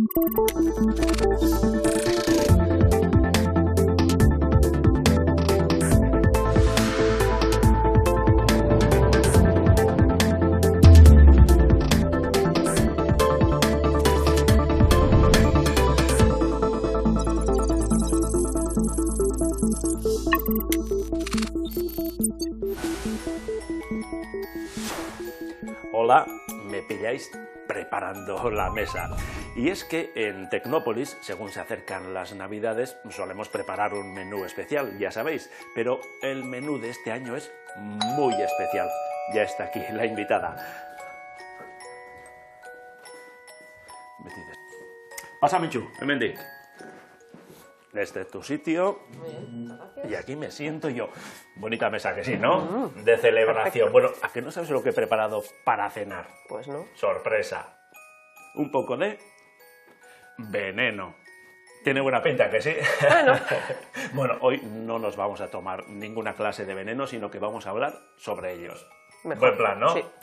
Hola, me pilláis preparando la mesa. Y es que en Tecnópolis, según se acercan las Navidades, solemos preparar un menú especial, ya sabéis, pero el menú de este año es muy especial. Ya está aquí la invitada. Pásame, Chu, Mendy. Este es tu sitio. Muy bien, gracias. Y aquí me siento yo. Bonita mesa que sí, ¿no? De celebración. Bueno, ¿a que no sabes lo que he preparado para cenar? Pues no. Sorpresa. Un poco de veneno. Tiene buena pinta, ¿que sí? Bueno. Bueno, hoy no nos vamos a tomar ninguna clase de veneno, sino que vamos a hablar sobre ellos. Mejor. Buen plan, ¿no? Sí.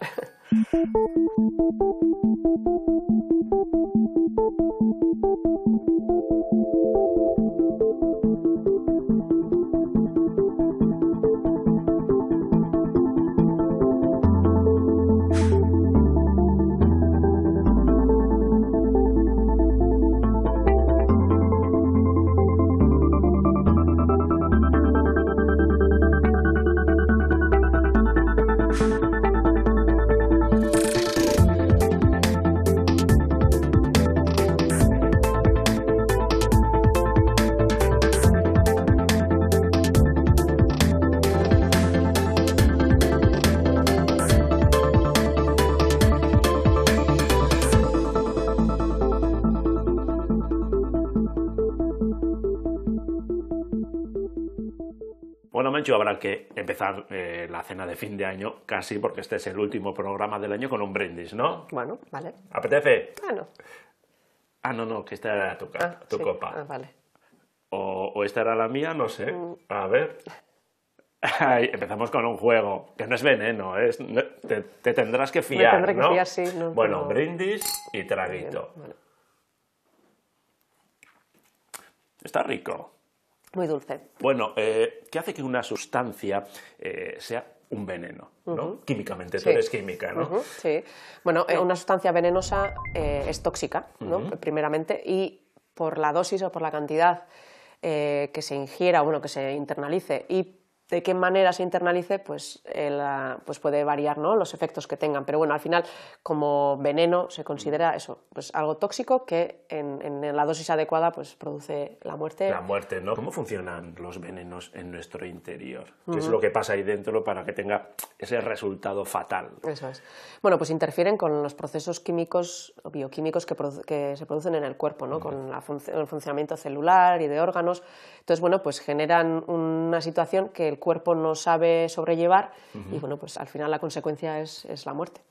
Bueno, Menchu, habrá que empezar la cena de fin de año casi, porque este es el último programa del año con un brindis, ¿no? Bueno, vale. ¿Apetece? Bueno. Ah, no, que esta era tu Sí. copa. Vale. O esta era la mía, no sé. A ver. Ay, empezamos con un juego, que no es veneno, te tendrás que fiar, Me tendré que ¿no? fiar, sí, no, Bueno, pero- brindis y traguito. Vale. Está rico. Muy dulce. Bueno, ¿qué hace que una sustancia sea un veneno? ¿No? Químicamente, tú Sí. eres química, ¿no? Ujú, sí. Bueno, una sustancia venenosa es tóxica, ¿no? Primeramente, y por la dosis o por la cantidad que se ingiera, bueno, que se internalice y de qué manera se internalice, pues puede variar, ¿no? Los efectos que tengan. Pero bueno, al final, como veneno, se considera eso, pues algo tóxico que en la dosis adecuada pues produce la muerte. La muerte, ¿no? ¿Cómo funcionan los venenos en nuestro interior? ¿Qué es lo que pasa ahí dentro para que tenga ese resultado fatal? Eso es. Bueno, pues interfieren con los procesos químicos o bioquímicos que se producen en el cuerpo, ¿no? Con el funcionamiento celular y de órganos. Entonces, bueno, pues generan una situación que el cuerpo no sabe sobrellevar y, bueno, pues al final la consecuencia es la muerte.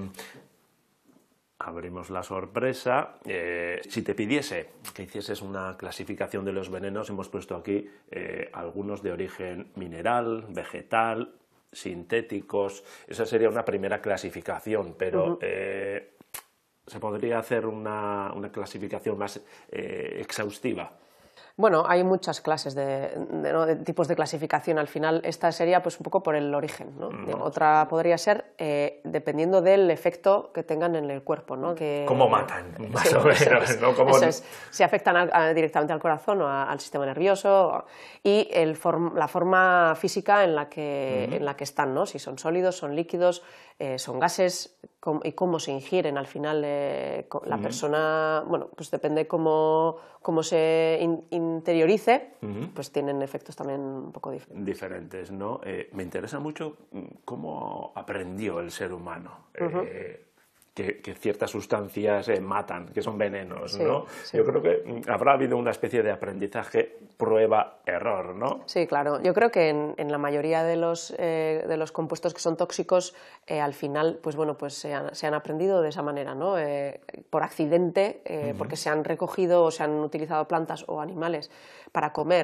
Abrimos la sorpresa. Si te pidiese que hicieses una clasificación de los venenos, hemos puesto aquí algunos de origen mineral, vegetal, sintéticos. Esa sería una primera clasificación, pero ¿se podría hacer una clasificación más exhaustiva? Bueno, hay muchas clases de tipos de clasificación. Al final, esta sería pues un poco por el origen, ¿no? Otra podría ser dependiendo del efecto que tengan en el cuerpo, ¿no? ¿Cómo matan? Más Sí, o menos, eso es. ¿no? ¿Cómo... Eso es. Si afectan directamente al corazón o al sistema nervioso y la forma física en la que están, ¿no? Si son sólidos, son líquidos, son gases y cómo se ingieren al final la persona. Bueno, pues depende cómo se interiorice, pues tienen efectos también un poco diferentes, ¿no? Me interesa mucho cómo aprendió el ser humano que ciertas sustancias matan, que son venenos, Sí, ¿no? sí. Yo creo que habrá habido una especie de aprendizaje prueba-error, ¿no? Sí, claro. Yo creo que en la mayoría de los compuestos que son tóxicos, al final, pues bueno, pues se han aprendido de esa manera, ¿no? Por accidente, porque se han recogido o se han utilizado plantas o animales para comer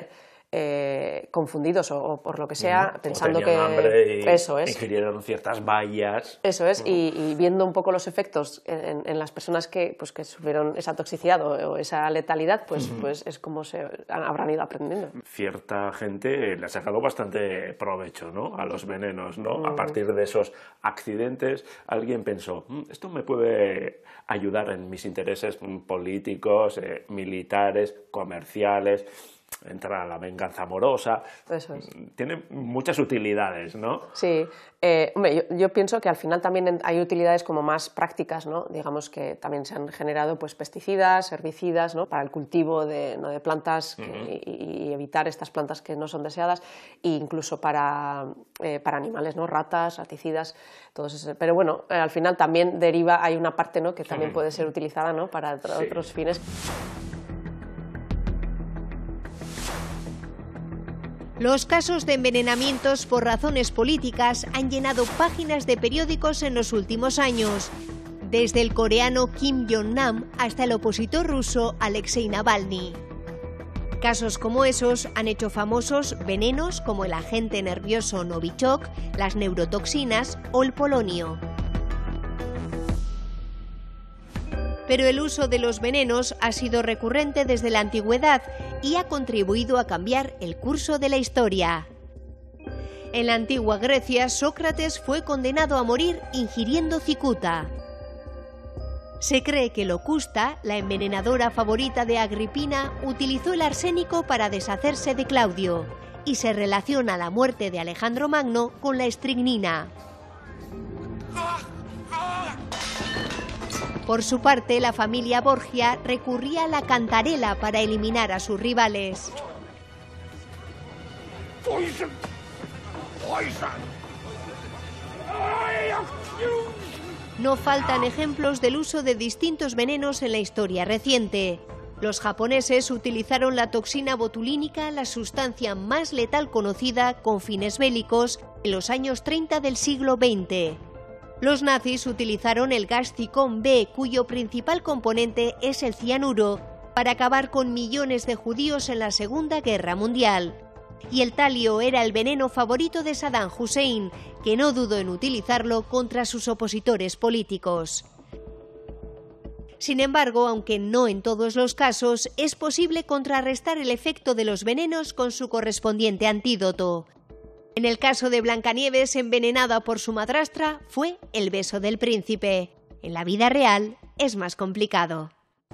confundidos o por lo que sea, pensando o tenían que hambre y eso es. ingirieron ciertas bayas. Eso es, y viendo un poco los efectos en las personas que sufrieron esa toxicidad o esa letalidad, pues es como se habrán ido aprendiendo. Cierta gente le ha sacado bastante provecho, ¿no?, a los venenos, ¿no? A partir de esos accidentes, alguien pensó, esto me puede ayudar en mis intereses políticos, militares, comerciales, entrar a la venganza amorosa. Eso es. Tiene muchas utilidades, ¿no? Sí. Hombre, yo pienso que al final también hay utilidades como más prácticas, ¿no? Digamos que también se han generado pues, pesticidas, herbicidas, ¿no?, para el cultivo de plantas y evitar estas plantas que no son deseadas, e incluso para animales, ¿no?, ratas, raticidas, todos esos. Pero bueno, al final también hay una parte, ¿no?, que también puede ser utilizada, ¿no?, para otros fines. Los casos de envenenamientos por razones políticas han llenado páginas de periódicos en los últimos años, desde el coreano Kim Jong-nam hasta el opositor ruso Alexei Navalny. Casos como esos han hecho famosos venenos como el agente nervioso Novichok, las neurotoxinas o el polonio. Pero el uso de los venenos ha sido recurrente desde la antigüedad y ha contribuido a cambiar el curso de la historia. En la antigua Grecia, Sócrates fue condenado a morir ingiriendo cicuta. Se cree que Locusta, la envenenadora favorita de Agripina, utilizó el arsénico para deshacerse de Claudio, y se relaciona la muerte de Alejandro Magno con la estricnina. Por su parte, la familia Borgia recurría a la cantarela para eliminar a sus rivales. No faltan ejemplos del uso de distintos venenos en la historia reciente. Los japoneses utilizaron la toxina botulínica, la sustancia más letal conocida, con fines bélicos, en los años 30 del siglo XX. Los nazis utilizaron el gas Zyklon B, cuyo principal componente es el cianuro, para acabar con millones de judíos en la Segunda Guerra Mundial. Y el talio era el veneno favorito de Saddam Hussein, que no dudó en utilizarlo contra sus opositores políticos. Sin embargo, aunque no en todos los casos, es posible contrarrestar el efecto de los venenos con su correspondiente antídoto. En el caso de Blancanieves, envenenada por su madrastra, fue el beso del príncipe. En la vida real es más complicado.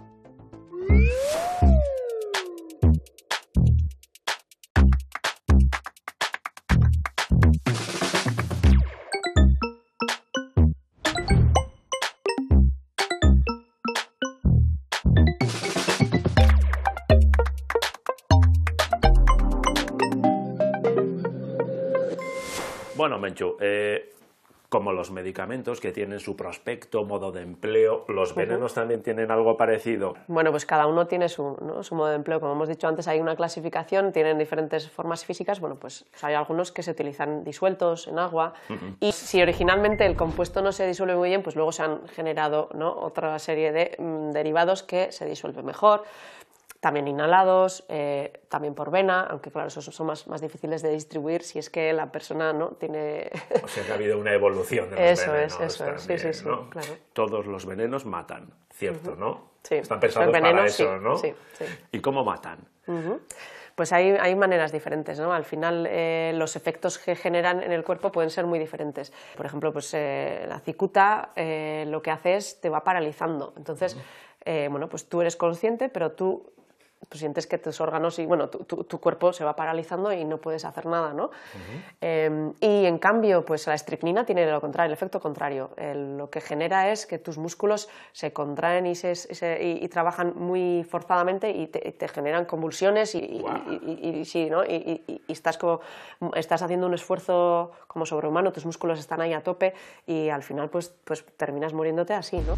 Bueno, Menchu, como los medicamentos que tienen su prospecto, modo de empleo, ¿los venenos también tienen algo parecido? Bueno, pues cada uno tiene su modo de empleo. Como hemos dicho antes, hay una clasificación, tienen diferentes formas físicas. Bueno, pues hay algunos que se utilizan disueltos en agua. Y si originalmente el compuesto no se disuelve muy bien, pues luego se han generado, ¿no?, otra serie de derivados que se disuelven mejor. También inhalados, también por vena, aunque claro, esos son más difíciles de distribuir si es que la persona no tiene... O sea que ha habido una evolución de los venenos. Eso es, también, sí, ¿no? Claro. Todos los venenos matan, ¿cierto? ¿No? Sí. Están pensados Los venenos, para eso, ¿no? Sí. ¿Y cómo matan? Pues hay maneras diferentes, ¿no? Al final los efectos que generan en el cuerpo pueden ser muy diferentes. Por ejemplo, pues la cicuta lo que hace es te va paralizando. Entonces, bueno, pues tú eres consciente, pero tú sientes que tus órganos y bueno, tu cuerpo se va paralizando y no puedes hacer nada, ¿no? Y en cambio, pues la estricnina tiene lo contrario, el efecto contrario. Lo que genera es que tus músculos se contraen y trabajan muy forzadamente y te generan convulsiones sí, ¿no? Y estás haciendo un esfuerzo como sobrehumano, tus músculos están ahí a tope y al final pues terminas muriéndote así, ¿no?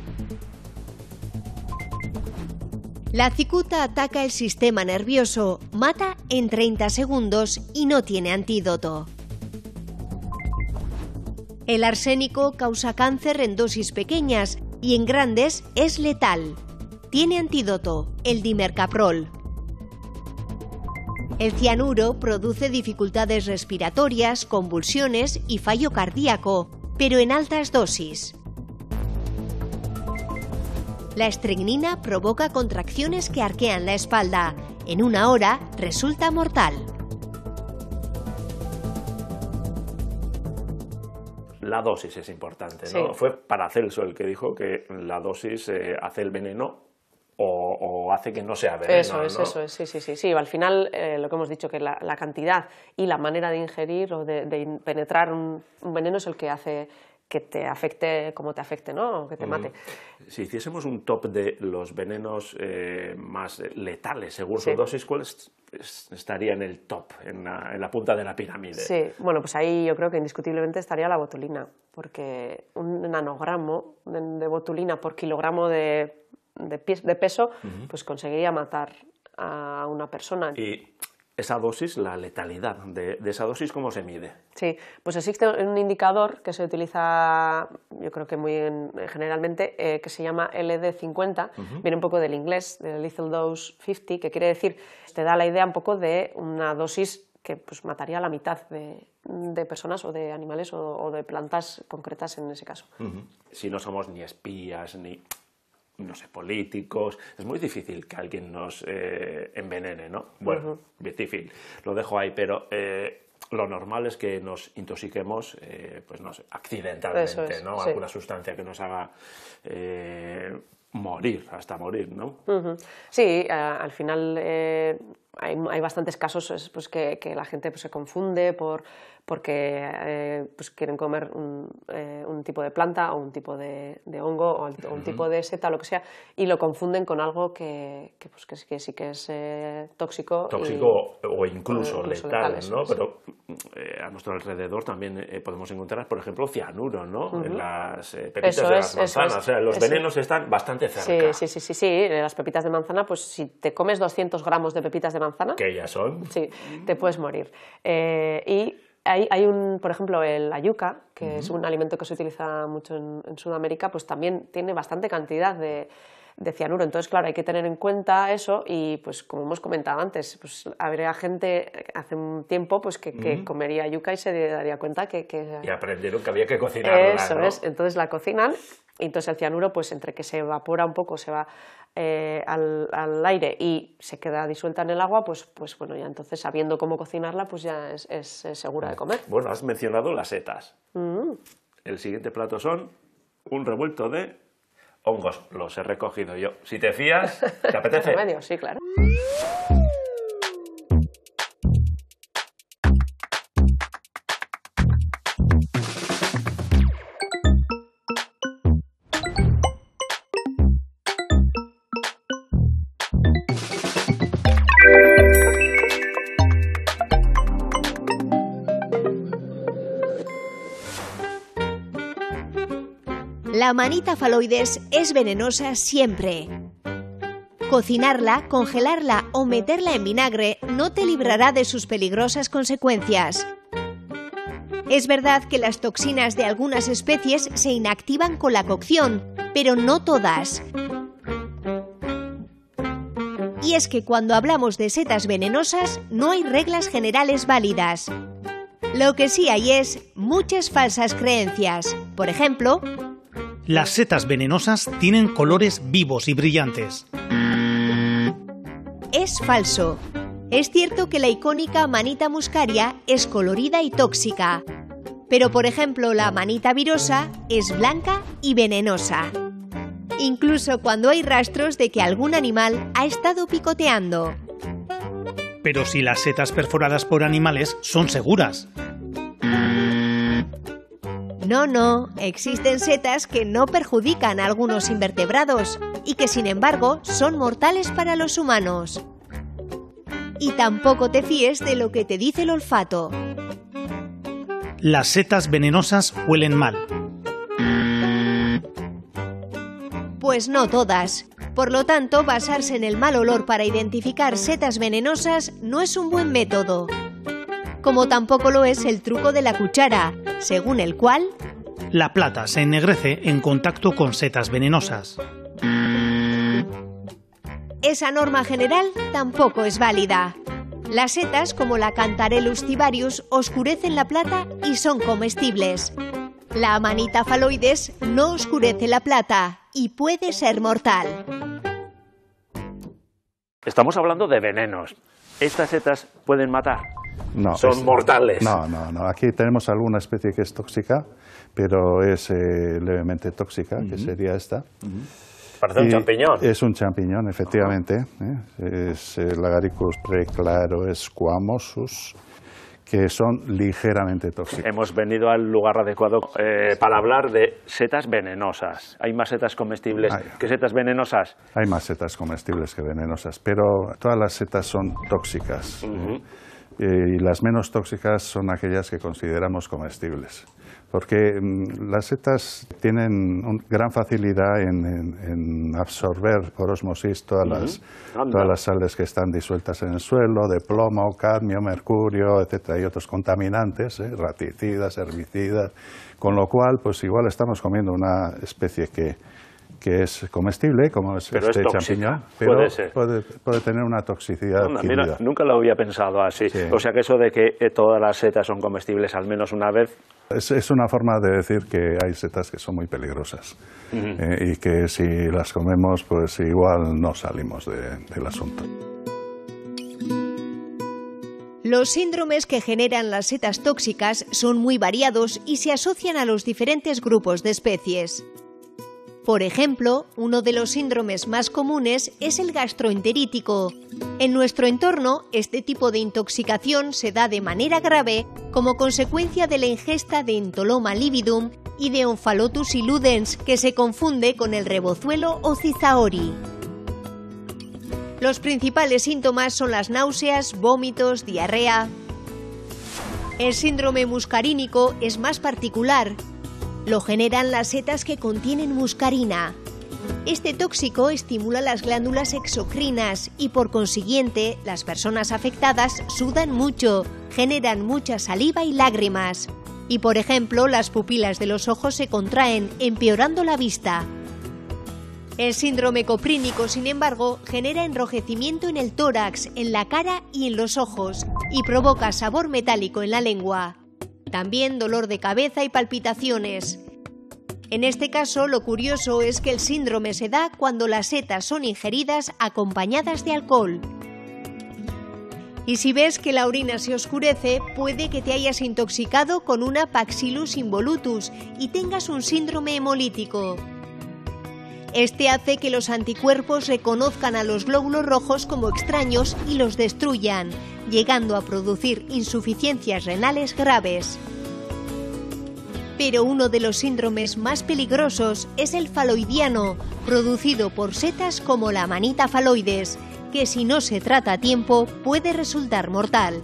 La cicuta ataca el sistema nervioso, mata en 30 segundos y no tiene antídoto. El arsénico causa cáncer en dosis pequeñas y en grandes es letal. Tiene antídoto, el dimercaprol. El cianuro produce dificultades respiratorias, convulsiones y fallo cardíaco, pero en altas dosis. La estrecnina provoca contracciones que arquean la espalda. En una hora resulta mortal. La dosis es importante, ¿no? Sí. Fue Paracelso el que dijo que la dosis hace el veneno o hace que no sea veneno. Eso es, ¿no? eso es, sí. Al final, lo que hemos dicho, que la cantidad y la manera de ingerir o de penetrar un veneno es el que hace que te afecte como te afecte, ¿no? O que te mate. Si hiciésemos un top de los venenos más letales según su Sí. dosis, ¿cuál estaría en el top, en la punta de la pirámide? Sí, bueno, pues ahí yo creo que indiscutiblemente estaría la botulina, porque un nanogramo de botulina por kilogramo de peso, pues conseguiría matar a una persona. Y esa dosis, la letalidad de esa dosis, ¿cómo se mide? Sí, pues existe un indicador que se utiliza, yo creo que muy generalmente, que se llama LD50, viene un poco del inglés, de Lethal Dose 50, que quiere decir, te da la idea un poco de una dosis que pues, mataría a la mitad de personas o de animales o de plantas concretas en ese caso. Si no somos ni espías ni, no sé, políticos, es muy difícil que alguien nos envenene, ¿no? Bueno, difícil, lo dejo ahí, pero lo normal es que nos intoxiquemos, pues no sé, accidentalmente, Eso es, ¿no? sí. Alguna sustancia que nos haga morir, hasta morir, ¿no? Sí, al final hay bastantes casos pues, que la gente pues, se confunde porque pues, quieren comer un tipo de planta o un tipo de hongo o un tipo de seta, lo que sea, y lo confunden con algo que sí que es tóxico. Tóxico o incluso letal, letal, ¿no? sí. Pero a nuestro alrededor también podemos encontrar, por ejemplo, cianuro, ¿no? En las pepitas Eso de es, las manzanas. eso es. O sea, los Eso. venenos están bastante cerca. Sí. Las pepitas de manzana, pues si te comes 200 gramos de pepitas de manzana, Que ya son. sí, te puedes morir. Y hay por ejemplo, la yuca, que es un alimento que se utiliza mucho en Sudamérica, pues también tiene bastante cantidad de cianuro. Entonces, claro, hay que tener en cuenta eso y, pues como hemos comentado antes, pues habría gente hace un tiempo pues que comería yuca y se daría cuenta que Y aprendieron que había que cocinarla, eso ¿no? es. Entonces la cocinan y entonces el cianuro, pues entre que se evapora un poco, se va al aire y se queda disuelta en el agua, pues bueno, ya entonces sabiendo cómo cocinarla, pues ya es segura de comer. Bueno, has mencionado las setas. El siguiente plato son un revuelto de hongos. Los he recogido yo. Si te fías, ¿te apetece? Remedio, sí, claro. La Amanita phalloides es venenosa siempre. Cocinarla, congelarla o meterla en vinagre no te librará de sus peligrosas consecuencias. Es verdad que las toxinas de algunas especies se inactivan con la cocción, pero no todas. Y es que cuando hablamos de setas venenosas no hay reglas generales válidas. Lo que sí hay es muchas falsas creencias. Por ejemplo, las setas venenosas tienen colores vivos y brillantes. Es falso. Es cierto que la icónica Amanita muscaria es colorida y tóxica. Pero, por ejemplo, la Amanita virosa es blanca y venenosa. Incluso cuando hay rastros de que algún animal ha estado picoteando. Pero si las setas perforadas por animales son seguras. No, existen setas que no perjudican a algunos invertebrados y que sin embargo son mortales para los humanos. Y tampoco te fíes de lo que te dice el olfato. Las setas venenosas huelen mal. Pues no todas. Por lo tanto, basarse en el mal olor para identificar setas venenosas no es un buen método. Como tampoco lo es el truco de la cuchara, según el cual la plata se ennegrece en contacto con setas venenosas. Esa norma general tampoco es válida. Las setas, como la Cantarellus cibarius, oscurecen la plata y son comestibles. La Amanita phalloides no oscurece la plata y puede ser mortal. Estamos hablando de venenos. ¿Estas setas pueden matar? No. ¿Son mortales? No. Aquí tenemos alguna especie que es tóxica, pero es levemente tóxica, que sería esta. Parece un champiñón. Es un champiñón, efectivamente. Es el Agaricus squamosus, que son ligeramente tóxicos. Hemos venido al lugar adecuado para hablar de setas venenosas. ¿Hay más setas comestibles que setas venenosas? Hay más setas comestibles que venenosas, pero todas las setas son tóxicas. Y las menos tóxicas son aquellas que consideramos comestibles. Porque las setas tienen gran facilidad en absorber por osmosis todas las sales que están disueltas en el suelo, de plomo, cadmio, mercurio, etcétera, y otros contaminantes, raticidas, herbicidas, con lo cual, pues igual estamos comiendo una especie que es comestible, como es pero este es champiñón, pero puede tener una toxicidad adquirida. Mira, nunca lo había pensado así. Sí. O sea que eso de que todas las setas son comestibles al menos una vez... Es una forma de decir que hay setas que son muy peligrosas y que si las comemos, pues igual no salimos del asunto. Los síndromes que generan las setas tóxicas son muy variados y se asocian a los diferentes grupos de especies. Por ejemplo, uno de los síndromes más comunes es el gastroenterítico. En nuestro entorno, este tipo de intoxicación se da de manera grave como consecuencia de la ingesta de Entoloma lividum y de Omphalotus illudens, que se confunde con el rebozuelo o Cizaori. Los principales síntomas son las náuseas, vómitos, diarrea. El síndrome muscarínico es más particular. Lo generan las setas que contienen muscarina. Este tóxico estimula las glándulas exocrinas y por consiguiente las personas afectadas sudan mucho, generan mucha saliva y lágrimas. Y por ejemplo, las pupilas de los ojos se contraen, empeorando la vista. El síndrome coprínico, sin embargo, genera enrojecimiento en el tórax, en la cara y en los ojos y provoca sabor metálico en la lengua. También dolor de cabeza y palpitaciones. En este caso, lo curioso es que el síndrome se da cuando las setas son ingeridas acompañadas de alcohol. Y si ves que la orina se oscurece, puede que te hayas intoxicado con una Bacillus involutus y tengas un síndrome hemolítico. Este hace que los anticuerpos reconozcan a los glóbulos rojos como extraños y los destruyan, llegando a producir insuficiencias renales graves. Pero uno de los síndromes más peligrosos es el phalloidiano, producido por setas como la Amanita phalloides, que si no se trata a tiempo puede resultar mortal.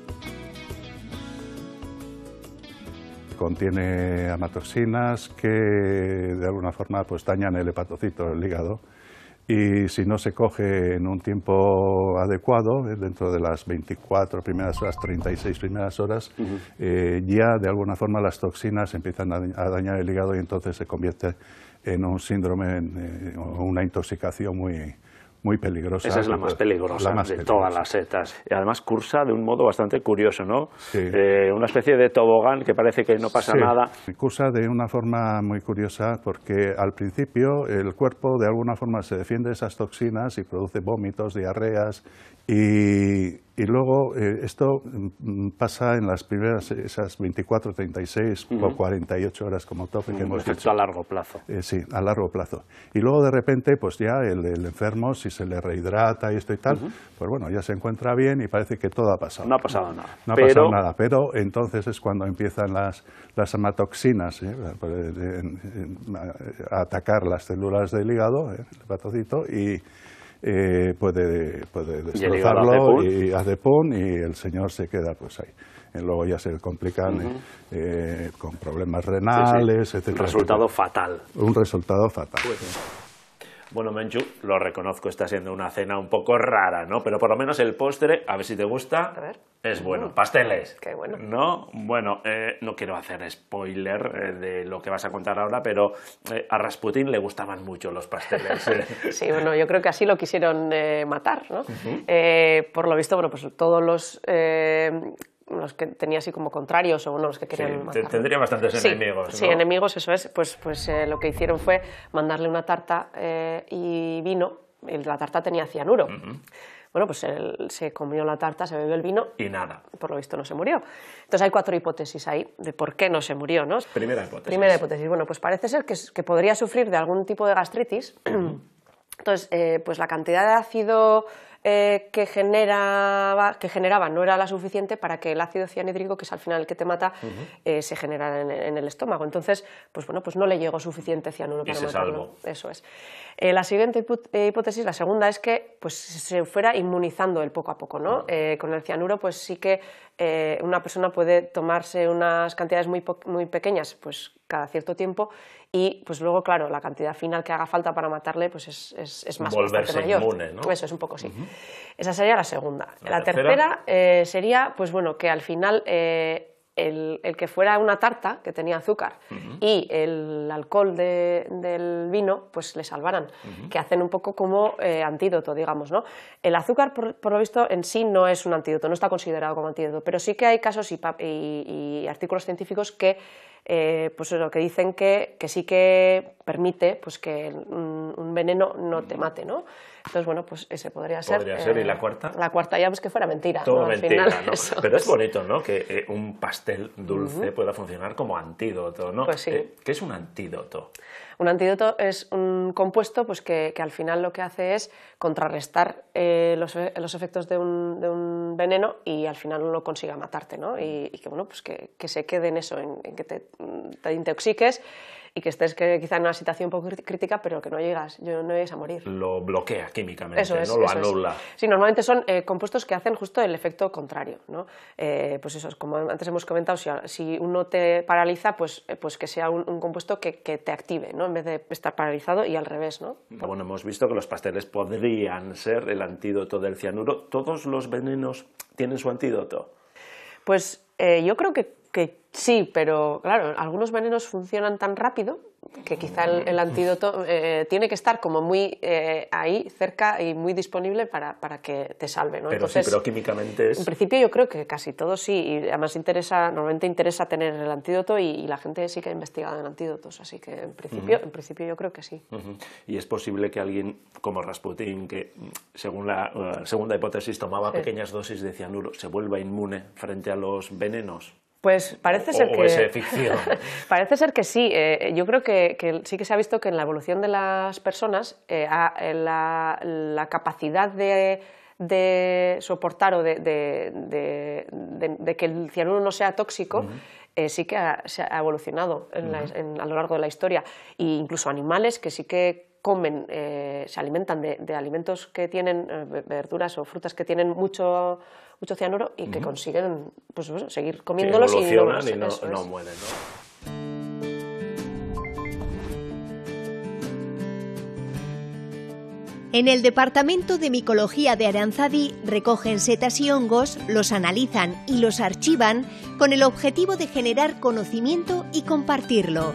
Contiene amatoxinas que de alguna forma pues dañan el hepatocito, el hígado, y si no se coge en un tiempo adecuado, dentro de las 24 primeras horas, 36 primeras horas, ya de alguna forma las toxinas empiezan a dañar el hígado y entonces se convierte en un síndrome o una intoxicación muy peligrosa. Esa es la más peligrosa de todas las setas. Y además cursa de un modo bastante curioso, ¿no? Sí. Una especie de tobogán que parece que no pasa nada. Cursa de una forma muy curiosa porque al principio el cuerpo de alguna forma se defiende de esas toxinas y produce vómitos, diarreas y luego esto pasa en las primeras, esas 24, 36 o 48 horas como tope que hemos dicho. A largo plazo. Sí, a largo plazo. Y luego de repente, pues ya el enfermo, si se le rehidrata y esto y tal, pues bueno, ya se encuenra bien y parece que todo ha pasado. No ha pasado nada. No ha pasado nada, pero entonces es cuando empiezan las amatoxinas a atacar las células del hígado, el hepatocito, y puede destrozarlo y hace pun y el señor se queda pues ahí. Luego ya se complican con problemas renales, etcétera. Un resultado fatal. Un resultado fatal. Bueno, Menchu, lo reconozco, está siendo una cena un poco rara, ¿no? Pero por lo menos el postre, a ver si te gusta, A ver. es bueno. Pasteles. Qué bueno. ¿No? Bueno, no quiero hacer spoiler de lo que vas a contar ahora, pero a Rasputín le gustaban mucho los pasteles. Sí, bueno, yo creo que así lo quisieron matar, ¿no? Por lo visto, bueno, pues todos los que tenía así como contrarios o bueno, los que querían matar. Tendría bastantes enemigos, ¿no? Sí, enemigos, eso es. Pues lo que hicieron fue mandarle una tarta y vino, y la tarta tenía cianuro. Bueno, pues él se comió la tarta, se bebió el vino. Y nada. Por lo visto no se murió. Entonces hay 4 hipótesis ahí de por qué no se murió, ¿no? Primera hipótesis. Primera hipótesis. Bueno, pues parece ser que podría sufrir de algún tipo de gastritis. Entonces, pues la cantidad de ácido que generaba no era la suficiente para que el ácido cianhídrico, que es al final el que te mata, se generara en el estómago. Entonces, pues bueno, pues no le llegó suficiente cianuro para matarlo. Eso es. La siguiente hipótesis, la segunda, es que pues se fuera inmunizando él poco a poco, ¿no? Con el cianuro, pues sí que una persona puede tomarse unas cantidades muy pequeñas, pues cada cierto tiempo, y pues luego, claro, la cantidad final que haga falta para matarle pues es más volverse mayor. Inmune, ¿no? Eso es un poco, sí. Esa sería la segunda. La tercera sería, pues bueno, que al final el que fuera una tarta que tenía azúcar y el alcohol del vino, pues le salvaran, que hacen un poco como antídoto, digamos, ¿no? El azúcar, por lo visto, en sí no es un antídoto, no está considerado como antídoto, pero sí que hay casos y artículos científicos que pues lo que dicen que sí que permite pues que un veneno no te mate, ¿no? Entonces, bueno, pues ese podría ser. Podría ser. ¿Y la cuarta? La cuarta ya pues que fuera mentira. Todo ¿no? mentira, final, ¿no? Pero es bonito, ¿no? Que un pastel dulce pueda funcionar como antídoto, ¿no? Pues sí. ¿Qué es un antídoto? Un antídoto es un compuesto pues que al final lo que hace es contrarrestar los efectos de un veneno y al final no consiga matarte, ¿no? Y que, bueno, pues que se quede en eso, en que te intoxiques y que estés quizá en una situación un poco crítica, pero que no llegues a morir. Lo bloquea químicamente, eso es, ¿no? Lo anula. Sí, normalmente son compuestos que hacen justo el efecto contrario, ¿no? Pues eso, como antes hemos comentado, si uno te paraliza, pues que sea un compuesto que te active, ¿no? En vez de estar paralizado y al revés, ¿no? Bueno, hemos visto que los pasteles podrían ser el antídoto del cianuro. ¿Todos los venenos tienen su antídoto? Pues yo creo que sí, pero claro, algunos venenos funcionan tan rápido que quizá el antídoto tiene que estar como muy ahí, cerca y muy disponible para que te salve, ¿no? Pero entonces, sí, pero químicamente es... En principio yo creo que casi todos sí, y además normalmente interesa tener el antídoto y la gente sí que ha investigado en antídotos, así que en principio yo creo que sí. Y es posible que alguien como Rasputín, que según la segunda hipótesis tomaba pequeñas dosis de cianuro, se vuelva inmune frente a los venenos. Pues parece ser que... ¿O es ficción? Parece ser que sí. Yo creo que sí que se ha visto que en la evolución de las personas la capacidad de soportar o de que el cianuro no sea tóxico sí que se ha evolucionado a lo largo de la historia. E incluso animales que sí que comen, se alimentan de alimentos que tienen verduras o frutas que tienen mucho cianuro y que consiguen pues, seguir comiéndolos y no mueren, ¿no? En el Departamento de Micología de Aranzadi recogen setas y hongos, los analizan y los archivan con el objetivo de generar conocimiento y compartirlo.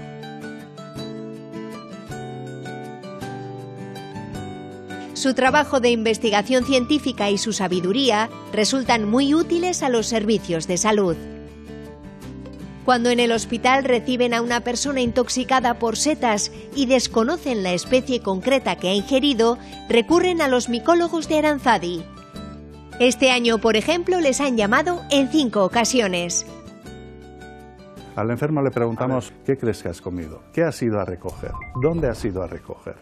Su trabajo de investigación científica y su sabiduría resultan muy útiles a los servicios de salud. Cuando en el hospital reciben a una persona intoxicada por setas y desconocen la especie concreta que ha ingerido, recurren a los micólogos de Aranzadi. Este año, por ejemplo, les han llamado en 5 ocasiones. Al enfermo le preguntamos, ¿qué crees que has comido? ¿Qué has ido a recoger? ¿Dónde has ido a recoger?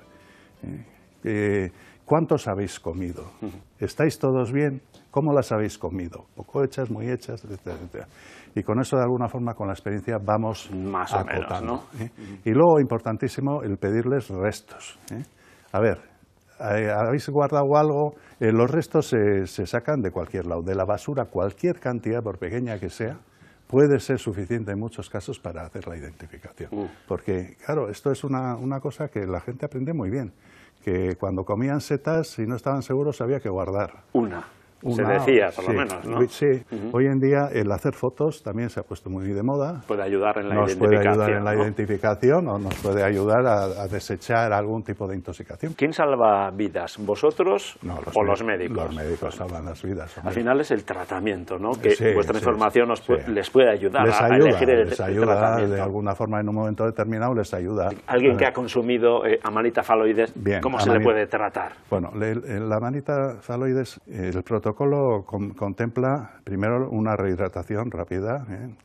¿Cuántos habéis comido? ¿Estáis todos bien? ¿Cómo las habéis comido? ¿Poco hechas, muy hechas, etcétera, etcétera? Y con eso, de alguna forma, con la experiencia, vamos más o menos, ¿no? Y luego, importantísimo, el pedirles restos. A ver, ¿habéis guardado algo? Los restos se sacan de cualquier lado, de la basura, cualquier cantidad, por pequeña que sea, puede ser suficiente en muchos casos para hacer la identificación. Porque, claro, esto es una cosa que la gente aprende muy bien, que cuando comían setas, si no estaban seguros, había que guardar. Se decía, por lo menos, ¿no? Sí. Hoy en día el hacer fotos también se ha puesto muy de moda. Puede ayudar en la nos identificación. Puede ayudar en la ¿no? identificación o nos puede ayudar a desechar algún tipo de intoxicación. ¿Quién salva vidas? ¿Vosotros o los médicos? Los médicos salvan las vidas. Hombre. Al final es el tratamiento, ¿no? Que vuestra información les puede ayudar les a elegir el tratamiento. De alguna forma, en un momento determinado les ayuda. Alguien que ha consumido Amanita phalloides, ¿cómo se le puede tratar? Bueno, la Amanita phalloides, el protocolo contempla primero una rehidratación rápida,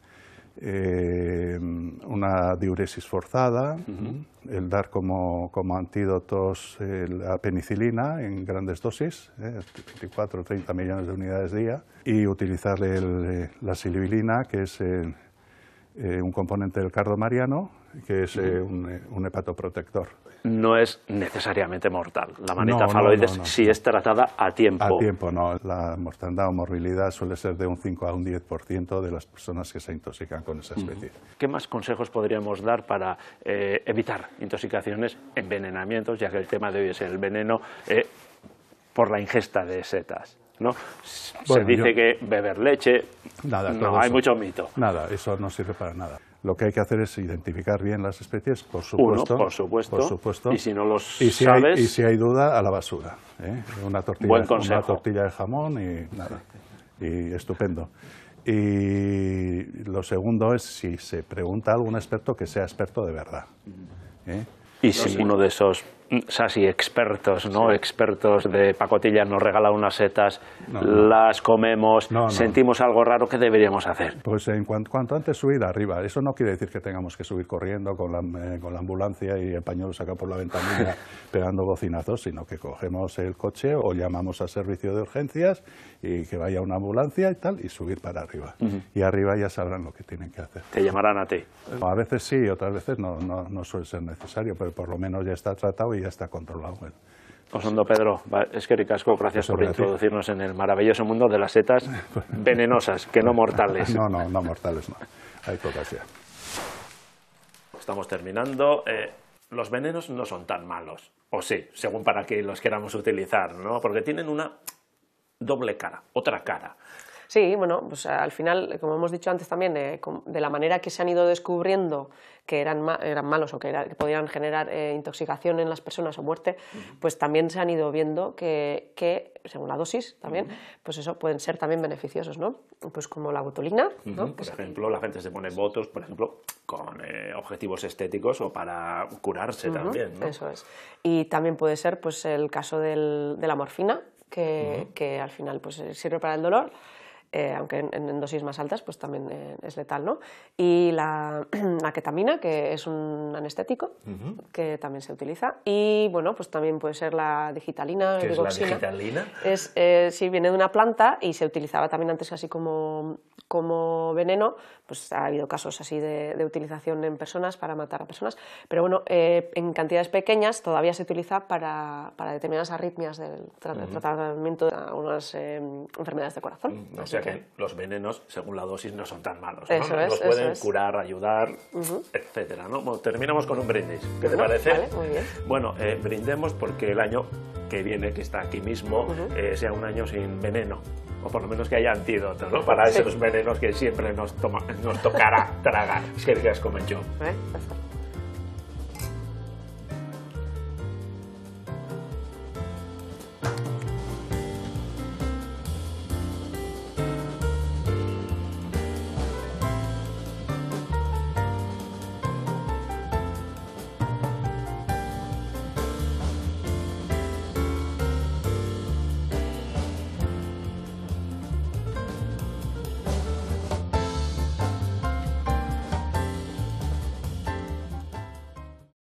una diuresis forzada, el dar como antídotos la penicilina en grandes dosis, 24 o 30 millones de unidades día, y utilizar la silibilina, que es un componente del cardo mariano, que es un hepatoprotector. No es necesariamente mortal. La Amanita phalloides si es tratada a tiempo. A tiempo, no. La mortandad o morbilidad suele ser de un 5 a un 10% de las personas que se intoxican con esa especie. ¿Qué más consejos podríamos dar para evitar intoxicaciones, envenenamientos, ya que el tema de hoy es el veneno por la ingesta de setas? ¿No? Se dice que beber leche, hay mucho mito. Nada, eso no sirve para nada. Lo que hay que hacer es identificar bien las especies, por supuesto. Por supuesto. Y si no los sabes... Y si hay duda, a la basura. Una tortilla de jamón y nada. Y estupendo. Y lo segundo es, si se pregunta a algún experto, que sea experto de verdad. Y si uno de esos Sasi expertos, ¿no? Expertos de pacotilla nos regala unas setas, las comemos, sentimos algo raro, ¿qué deberíamos hacer? Pues en cuanto antes subir arriba. Eso no quiere decir que tengamos que subir corriendo con la ambulancia y el pañuelo sacado por la ventanilla pegando bocinazos, sino que cogemos el coche o llamamos al servicio de urgencias y que vaya una ambulancia y tal, y subir para arriba. Y arriba ya sabrán lo que tienen que hacer. ¿Te llamarán a ti? A veces sí, otras veces no suele ser necesario, pero por lo menos ya está tratado y ya está controlado. Osondo Pedro, eskerrik asko, gracias por introducirnos en el maravilloso mundo de las setas venenosas, que no mortales. No mortales, no. Hay pocas ya. Estamos terminando. Los venenos no son tan malos, o sí, según para qué los queramos utilizar, ¿no? Porque tienen una doble cara, otra cara. Sí, bueno, pues al final, como hemos dicho antes también, de la manera que se han ido descubriendo que eran malos o que podían generar intoxicación en las personas o muerte, pues también se han ido viendo que según la dosis también, pues eso pueden ser también beneficiosos, ¿no? Pues como la botulina, ¿no? Por ejemplo, la gente se pone botox, por ejemplo, con objetivos estéticos o para curarse también, ¿no? Eso es. Y también puede ser pues el caso de la morfina, que al final pues sirve para el dolor, aunque en dosis más altas pues también es letal, ¿no? Y la ketamina, que es un anestético, que también se utiliza, y bueno, pues también puede ser la digitalina. ¿Qué es la digitalina? Sí, viene de una planta y se utilizaba también antes así como veneno, pues ha habido casos así de utilización en personas para matar a personas, pero bueno, en cantidades pequeñas todavía se utiliza para determinadas arritmias del tratamiento de algunas enfermedades de corazón. O sea que los venenos, según la dosis, no son tan malos, ¿no? Eso Nos pueden curar, ayudar, etcétera, ¿no? Bueno, terminamos con un brindis. ¿Qué te parece? Vale, muy bien. Bueno, brindemos porque el año que viene, que está aquí mismo, sea un año sin veneno. O por lo menos que haya antídoto, ¿no? Para esos venenos que siempre nos tocará tragar. Es que digas como yo. Perfecto.